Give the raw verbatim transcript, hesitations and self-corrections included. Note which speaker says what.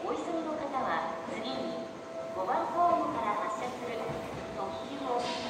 Speaker 1: お急ぎの方は次にごばんホームから発車する特急を